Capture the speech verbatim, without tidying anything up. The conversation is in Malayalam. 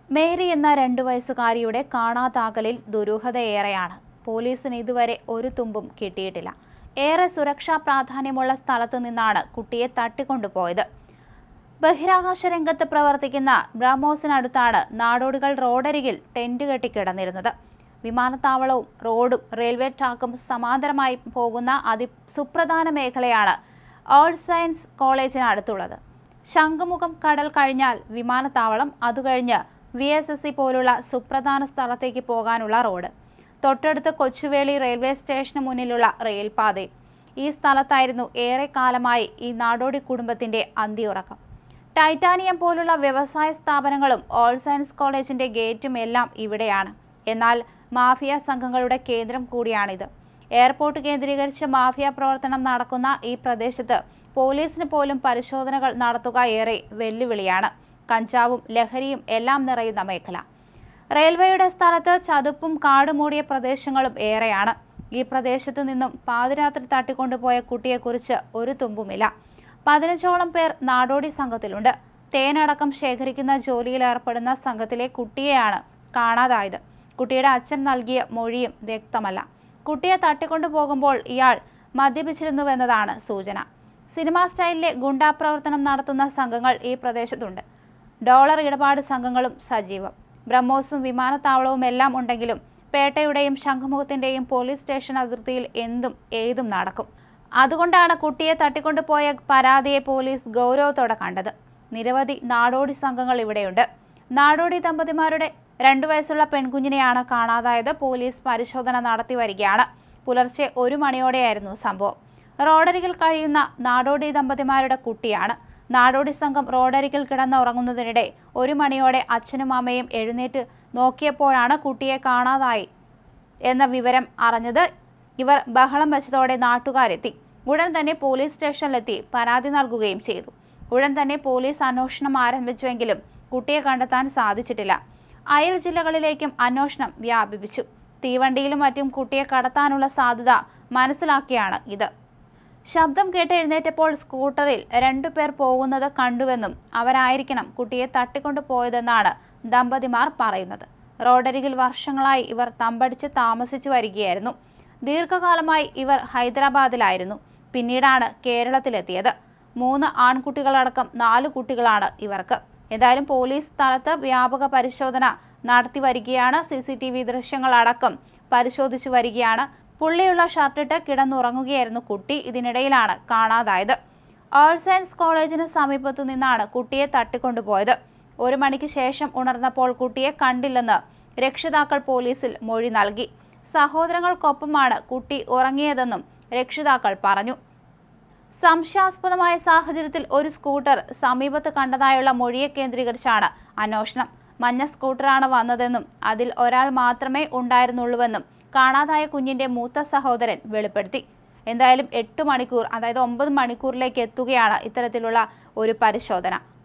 മേരി എന്ന രണ്ടു വയസ്സുകാരിയുടെ കാണാതാകലിൽ ദുരൂഹതയേറെയാണ്. പോലീസിന് ഇതുവരെ ഒരു തുമ്പും കിട്ടിയിട്ടില്ല. ഏറെ സുരക്ഷാ പ്രാധാന്യമുള്ള സ്ഥലത്തു നിന്നാണ് കുട്ടിയെ തട്ടിക്കൊണ്ടുപോയത്. ബഹിരാകാശ രംഗത്ത് പ്രവർത്തിക്കുന്ന ബ്രഹ്മോസിനടുത്താണ് നാടോടികൾ റോഡരികിൽ ടെന്റ് കെട്ടി കിടന്നിരുന്നത്. വിമാനത്താവളവും റോഡും റെയിൽവേ ട്രാക്കും സമാന്തരമായി പോകുന്ന അതിസുപ്രധാന മേഖലയാണ് ഓൾ സയൻസ് കോളേജിനടുത്തുള്ളത്. ശംഖുമുഖം കടൽ കഴിഞ്ഞാൽ വിമാനത്താവളം, അതുകഴിഞ്ഞ് വി എസ് എസ് സി പോലുള്ള സുപ്രധാന സ്ഥലത്തേക്ക് പോകാനുള്ള റോഡ്, തൊട്ടടുത്ത് കൊച്ചുവേളി റെയിൽവേ സ്റ്റേഷന് മുന്നിലുള്ള റെയിൽപാതയും. ഈ സ്ഥലത്തായിരുന്നു ഏറെക്കാലമായി ഈ നാടോടി കുടുംബത്തിന്റെ അന്തിയുറക്കം. ടൈറ്റാനിയം പോലുള്ള വ്യവസായ സ്ഥാപനങ്ങളും ഓൾ സയൻസ് കോളേജിന്റെ ഗേറ്റും എല്ലാം ഇവിടെയാണ്. എന്നാൽ മാഫിയ സംഘങ്ങളുടെ കേന്ദ്രം കൂടിയാണിത്. എയർപോർട്ട് കേന്ദ്രീകരിച്ച് മാഫിയ പ്രവർത്തനം നടക്കുന്ന ഈ പ്രദേശത്ത് പോലീസിന് പോലും പരിശോധനകൾ നടത്തുക ഏറെ വെല്ലുവിളിയാണ്. കഞ്ചാവും ലഹരിയും എല്ലാം നിറയുന്ന മേഖല. റെയിൽവേയുടെ സ്ഥലത്ത് ചതുപ്പും കാടുമൂടിയ പ്രദേശങ്ങളും ഏറെയാണ്. ഈ പ്രദേശത്തു നിന്നും പാതിരാത്രി തട്ടിക്കൊണ്ടുപോയ കുട്ടിയെക്കുറിച്ച് ഒരു തുമ്പുമില്ല. പതിനഞ്ചോളം പേർ നാടോടി സംഘത്തിലുണ്ട്. തേനടക്കം ശേഖരിക്കുന്ന ജോലിയിൽ ഏർപ്പെടുന്ന സംഘത്തിലെ കുട്ടിയെയാണ് കാണാതായത്. കുട്ടിയുടെ അച്ഛൻ നൽകിയ മൊഴിയും വ്യക്തമല്ല. കുട്ടിയെ തട്ടിക്കൊണ്ടുപോകുമ്പോൾ ഇയാൾ മദ്യപിച്ചിരുന്നുവെന്നതാണ് സൂചന. സിനിമാ സ്റ്റൈലിലെ ഗുണ്ടാ പ്രവർത്തനം നടത്തുന്ന സംഘങ്ങൾ ഈ പ്രദേശത്തുണ്ട്. ഡോളർ ഇടപാട് സംഘങ്ങളും സജീവം. ബ്രഹ്മോസും വിമാനത്താവളവും എല്ലാം ഉണ്ടെങ്കിലും പേട്ടയുടെയും ശംഖുമുഖത്തിന്റെയും പോലീസ് സ്റ്റേഷൻ അതിർത്തിയിൽ എന്തും ഏതും നടക്കും. അതുകൊണ്ടാണ് കുട്ടിയെ തട്ടിക്കൊണ്ടുപോയ പരാതിയെ പോലീസ് ഗൗരവത്തോടെ കണ്ടത്. നിരവധി നാടോടി സംഘങ്ങൾ ഇവിടെയുണ്ട്. നാടോടി ദമ്പതിമാരുടെ രണ്ടു വയസ്സുള്ള പെൺകുഞ്ഞിനെയാണ് കാണാതായത്. പോലീസ് പരിശോധന നടത്തി വരികയാണ്. പുലർച്ചെ ഒരു മണിയോടെയായിരുന്നു സംഭവം. റോഡരികിൽ കഴിയുന്ന നാടോടി ദമ്പതിമാരുടെ കുട്ടിയാണ്. നാടോടി സംഘം റോഡരികിൽ കിടന്നുറങ്ങുന്നതിനിടെ ഒരു മണിയോടെ അച്ഛനും അമ്മയും എഴുന്നേറ്റ് നോക്കിയപ്പോഴാണ് കുട്ടിയെ കാണാതായി എന്ന വിവരം അറിഞ്ഞത്. ഇവർ ബഹളം വെച്ചതോടെ നാട്ടുകാരെത്തി. ഉടൻ തന്നെ പോലീസ് സ്റ്റേഷനിലെത്തി പരാതി നൽകുകയും ചെയ്തു. ഉടൻ തന്നെ പോലീസ് അന്വേഷണം ആരംഭിച്ചുവെങ്കിലും കുട്ടിയെ കണ്ടെത്താൻ സാധിച്ചിട്ടില്ല. അയൽ ജില്ലകളിലേക്കും അന്വേഷണം വ്യാപിപ്പിച്ചു. തീവണ്ടിയിലും മറ്റും കുട്ടിയെ കടത്താനുള്ള സാധ്യത മനസ്സിലാക്കിയാണ് ഇത്. ശബ്ദം കേട്ട് എഴുന്നേറ്റപ്പോൾ സ്കൂട്ടറിൽ രണ്ടുപേർ പോകുന്നത് കണ്ടുവെന്നും അവരായിരിക്കണം കുട്ടിയെ തട്ടിക്കൊണ്ടുപോയതെന്നാണ് ദമ്പതിമാർ പറയുന്നത്. റോഡരികിൽ വർഷങ്ങളായി ഇവർ തമ്പടിച്ച് താമസിച്ചു വരികയായിരുന്നു. ദീർഘകാലമായി ഇവർ ഹൈദരാബാദിലായിരുന്നു. പിന്നീടാണ് കേരളത്തിലെത്തിയത്. മൂന്ന് ആൺകുട്ടികളടക്കം നാലു കുട്ടികളാണ് ഇവർക്ക്. എന്തായാലും പോലീസ് സ്ഥലത്ത് വ്യാപക പരിശോധന നടത്തി വരികയാണ്. സി സി ടി വി ദൃശ്യങ്ങളടക്കം പരിശോധിച്ചു വരികയാണ്. പുള്ളിയുള്ള ഷർട്ടിട്ട് കിടന്നുറങ്ങുകയായിരുന്നു കുട്ടി. ഇതിനിടയിലാണ് കാണാതായത്. ഓൾ സയൻസ് കോളേജിന് സമീപത്തു നിന്നാണ് കുട്ടിയെ തട്ടിക്കൊണ്ടുപോയത്. ഒരു മണിക്ക് ശേഷം ഉണർന്നപ്പോൾ കുട്ടിയെ കണ്ടില്ലെന്ന് രക്ഷിതാക്കൾ പോലീസിൽ മൊഴി നൽകി. സഹോദരങ്ങൾക്കൊപ്പമാണ് കുട്ടി ഉറങ്ങിയതെന്നും രക്ഷിതാക്കൾ പറഞ്ഞു. സംശയാസ്പദമായ സാഹചര്യത്തിൽ ഒരു സ്കൂട്ടർ സമീപത്ത് കണ്ടതായുള്ള മൊഴിയെ കേന്ദ്രീകരിച്ചാണ് അന്വേഷണം. മഞ്ഞ സ്കൂട്ടറാണ് വന്നതെന്നും അതിൽ ഒരാൾ മാത്രമേ ഉണ്ടായിരുന്നുള്ളൂവെന്നും കാണാതായ കുഞ്ഞിന്റെ മൂത്ത സഹോദരൻ വെളിപ്പെടുത്തി. എന്തായാലും എട്ട് മണിക്കൂർ അതായത് ഒമ്പത് മണിക്കൂറിലേക്ക് എത്തുകയാണ് ഇത്തരത്തിലുള്ള ഒരു പരിശോധന.